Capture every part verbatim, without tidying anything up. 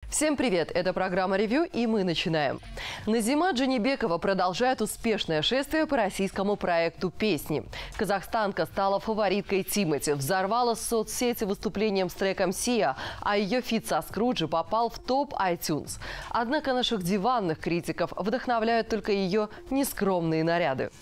Всем привет! Это программа «Ревью», и мы начинаем. Назима Джанибекова продолжает успешное шествие по российскому проекту «Песни». Казахстанка стала фавориткой Тимати, взорвала соцсети выступлением с треком «Сия», а ее фит со Скруджи попал в топ iTunes. Однако наших диванных критиков вдохновляют только ее нескромные наряды.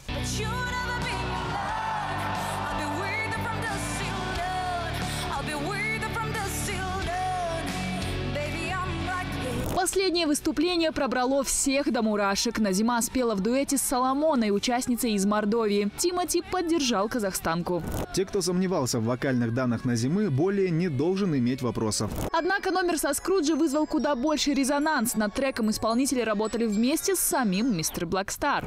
Последнее выступление пробрало всех до мурашек. Назима спела в дуэте с Соломоной, участницей из Мордовии. Тимати поддержал казахстанку. Те, кто сомневался в вокальных данных Назимы, более не должен иметь вопросов. Однако номер со Скруджи вызвал куда больше резонанс. Над треком исполнители работали вместе с самим мистер Блэк Стар.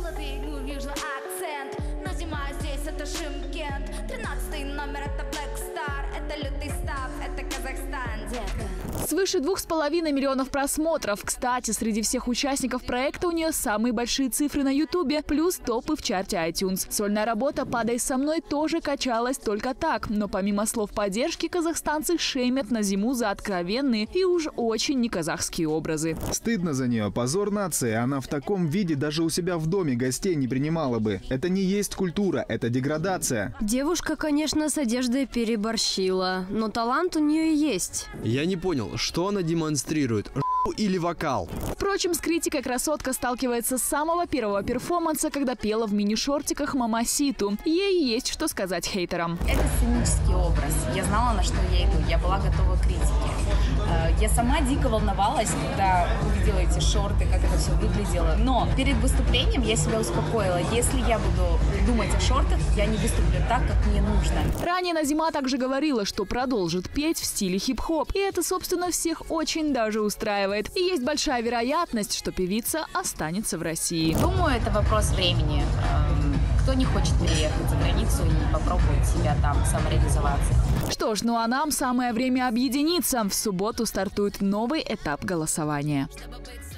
Свыше двух с половиной миллионов просмотров. Кстати, среди всех участников проекта у нее самые большие цифры на Ютубе, плюс топы в чарте iTunes. Сольная работа «Падай со мной» тоже качалась только так. Но помимо слов поддержки, казахстанцы шеймят Назиму за откровенные и уж очень неказахские образы. Стыдно за нее, позор нации. Она в таком виде даже у себя в доме гостей не принимала бы. Это не есть культура, это деградация. Девушка, конечно, с одеждой переборщила, но талант у нее есть. Я не понял, что она демонстрирует, или вокал? Впрочем, с критикой красотка сталкивается с самого первого перформанса, когда пела в мини-шортиках «Мамаситу». Ей есть что сказать хейтерам. Это сценический образ. Я знала, на что я иду. Я была готова к критике. Я сама дико волновалась, когда увидела эти шорты, как это все выглядело. Но перед выступлением я себя успокоила. Если я буду думать о шортах, я не выступлю так, как мне нужно. Ранее Назима также говорила, что продолжит петь в стиле хип-хоп. И это, собственно, всех очень даже устраивает. И есть большая вероятность, что певица останется в России. Думаю, это вопрос времени. Кто не хочет переехать за границу и попробовать себя там самореализоваться? Что ж, ну а нам самое время объединиться. В субботу стартует новый этап голосования.